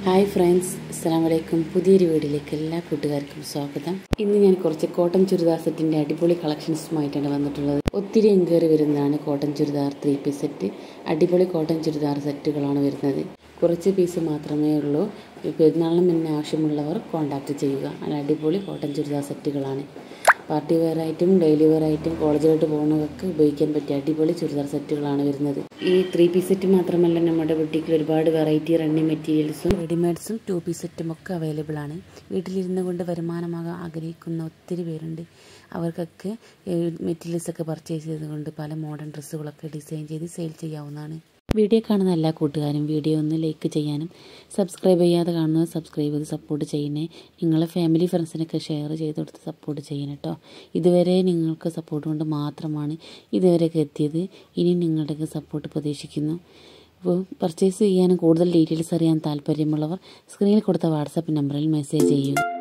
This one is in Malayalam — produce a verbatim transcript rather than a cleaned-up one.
ഹായ് ഫ്രണ്ട്സ്, അസ്സലാമു അലൈക്കും. പുതിയൊരു വീഡിയോയിലേക്ക് എല്ലാ കൂട്ടുകാർക്കും സ്വാഗതം. ഇന്ന് ഞാൻ കുറച്ച് കോട്ടൺ ചുരിദാർ സെറ്റിൻ്റെ അടിപൊളി കളക്ഷൻസുമായിട്ടാണ് വന്നിട്ടുള്ളത്. ഒത്തിരി എൻക്വയറി വരുന്നതാണ് cotton churidar three piece set. അടിപൊളി കോട്ടൺ ചുരിദാർ സെറ്റുകളാണ് വരുന്നത്. കുറച്ച് പീസ് മാത്രമേ ഉള്ളൂ. പെരുന്നാളിന് മുന്നേ ആവശ്യമുള്ളവർ കോൺടാക്റ്റ് ചെയ്യുക. നല്ല അടിപൊളി കോട്ടൺ ചുരിദാർ സെറ്റുകളാണ്. പാർട്ടി വെയർ ആയിട്ടും ഡെയിലി വെയർ ആയിട്ടും കോളേജിലോട്ട് പോകുന്നവർക്ക് ഉപയോഗിക്കാൻ പറ്റിയ അടിപൊളി ചുരിദാർ സെറ്റുകളാണ് വരുന്നത്. ഈ ത്രീ പീസ് സെറ്റ് മാത്രമല്ല, നമ്മുടെ ബുട്ടിക്കിൽ ഒരുപാട് വെറൈറ്റി റണ്ണിങ് മെറ്റീരിയൽസും റെഡിമെയ്ഡ്സും ടു പീസ് സെറ്റും ഒക്കെ അവൈലബിൾ ആണ്. വീട്ടിലിരുന്ന് കൊണ്ട് വരുമാനമാകാൻ ആഗ്രഹിക്കുന്ന ഒത്തിരി പേരുണ്ട്. അവർക്കൊക്കെ മെറ്റീരിയൽസൊക്കെ പർച്ചേസ് ചെയ്തുകൊണ്ട് പല മോഡേൺ ഡ്രസ്സുകളൊക്കെ ഡിസൈൻ ചെയ്ത് സെയിൽ ചെയ്യാവുന്നതാണ്. വീഡിയോ കാണുന്ന എല്ലാ കൂട്ടുകാരും വീഡിയോ ഒന്ന് ലൈക്ക് ചെയ്യാനും സബ്സ്ക്രൈബ് ചെയ്യാതെ കാണുന്നത് സബ്സ്ക്രൈബ് ചെയ്ത് സപ്പോർട്ട് ചെയ്യണേ. നിങ്ങളെ ഫാമിലി ഫ്രണ്ട്സിനൊക്കെ ഷെയർ ചെയ്ത് കൊടുത്ത് സപ്പോർട്ട് ചെയ്യണം കേട്ടോ. ഇതുവരെ നിങ്ങൾക്ക് സപ്പോർട്ട് കൊണ്ട് മാത്രമാണ് ഇതുവരെയൊക്കെ എത്തിയത്. ഇനി നിങ്ങളുടെയൊക്കെ സപ്പോർട്ട് പ്രതീക്ഷിക്കുന്നു. അപ്പോൾ പർച്ചേസ് ചെയ്യാനും കൂടുതൽ ഡീറ്റെയിൽസ് അറിയാൻ താല്പര്യമുള്ളവർ സ്ക്രീനിൽ കൊടുത്ത വാട്സാപ്പ് നമ്പറിൽ മെസ്സേജ് ചെയ്യുക.